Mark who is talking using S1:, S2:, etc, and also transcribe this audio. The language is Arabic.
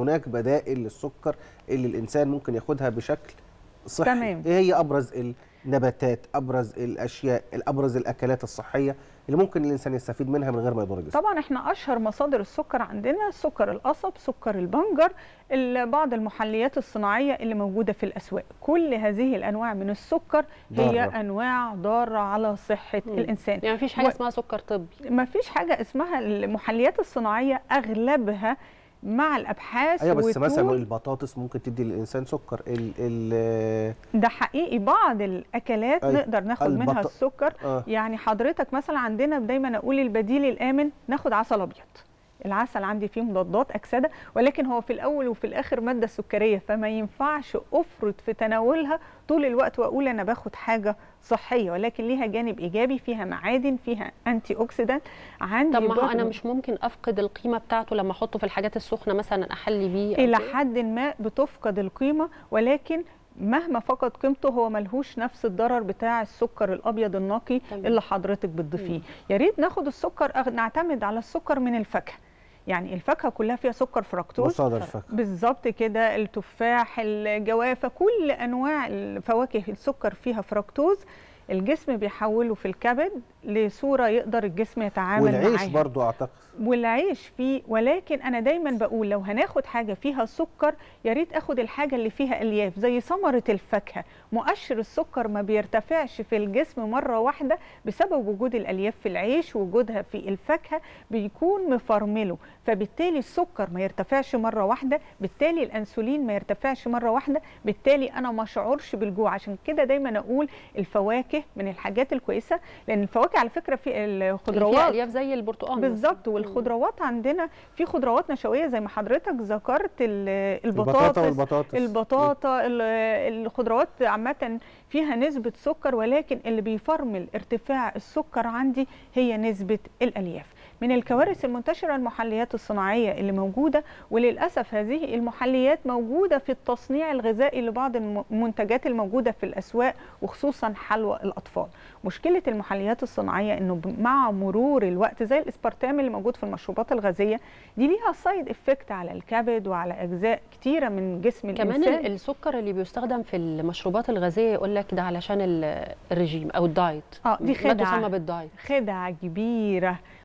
S1: هناك بدائل للسكر اللي الانسان ممكن ياخدها بشكل صحي.
S2: تمام.
S1: ايه هي ابرز النباتات، ابرز الاشياء، ابرز الاكلات الصحيه اللي ممكن الانسان يستفيد منها من غير ما يضر جسمه؟
S2: طبعا احنا اشهر مصادر السكر عندنا سكر القصب، سكر البنجر، بعض المحليات الصناعيه اللي موجوده في الاسواق. كل هذه الانواع من السكر هي انواع ضاره على صحه الانسان.
S3: يعني مفيش حاجه اسمها سكر طبي؟
S2: مفيش حاجه اسمها. المحليات الصناعيه اغلبها مع الابحاث.
S1: ايوه بس مثلا البطاطس ممكن تدي للانسان سكر.
S2: ده حقيقي بعض الاكلات نقدر ناخد منها السكر. يعني حضرتك مثلا عندنا دايما اقول البديل الامن ناخد عسل ابيض. العسل عندي فيه مضادات اكسده، ولكن هو في الاول وفي الاخر ماده سكريه، فما ينفعش افرط في تناولها طول الوقت واقول انا باخد حاجه صحيه، ولكن ليها جانب ايجابي، فيها معادن، فيها انتي اوكسيدانت. عندي
S3: طب ما انا مش ممكن افقد القيمه بتاعته لما احطه في الحاجات السخنه مثلا احلي بيه؟
S2: الى حد ما بتفقد القيمه، ولكن مهما فقد قيمته هو ملهوش نفس الضرر بتاع السكر الابيض النقي اللي حضرتك بتضيفيه. يا ريت ناخد السكر، نعتمد على السكر من الفاكهه. يعني الفاكهه كلها فيها سكر فركتوز.
S1: مصادر الفاكهه
S2: بالظبط كده، التفاح، الجوافه، كل انواع الفواكه السكر فيها فركتوز. الجسم بيحوله في الكبد لصوره يقدر الجسم يتعامل معاها.
S1: والعيش برضو اعتقد.
S2: والعيش فيه، ولكن انا دايما بقول لو هناخد حاجه فيها سكر يا ريت اخد الحاجه اللي فيها الياف زي ثمره الفاكهه. مؤشر السكر ما بيرتفعش في الجسم مره واحده بسبب وجود الالياف في العيش، وجودها في الفاكهه بيكون مفرمله، فبالتالي السكر ما يرتفعش مره واحده، بالتالي الانسولين ما يرتفعش مره واحده، بالتالي انا ما اشعرش بالجوع. عشان كده دايما اقول الفواكه من الحاجات الكويسه، لان الفواكه على فكره في الخضروات
S3: فيها الياف زي البرتقال
S2: بالظبط. والخضروات عندنا في خضروات نشويه زي ما حضرتك ذكرت، البطاطا، الخضروات عامه فيها نسبه سكر، ولكن اللي بيفرمل ارتفاع السكر عندي هي نسبه الالياف. من الكوارث المنتشره المحليات الصناعيه اللي موجوده، وللاسف هذه المحليات موجوده في التصنيع الغذائي لبعض المنتجات الموجوده في الاسواق، وخصوصا حلوى الاطفال. مشكله المحليات الصناعيه انه مع مرور الوقت زي الاسبرتام اللي موجود في المشروبات الغازيه دي ليها سايد افكت على الكبد وعلى اجزاء كتيره من جسم الانسان.
S3: كمان السكر اللي بيستخدم في المشروبات الغازيه يقول لك ده علشان الرجيم او الدايت.
S2: دي خدعه،
S3: ما تسمى بالدايت.
S2: خدعه كبيره.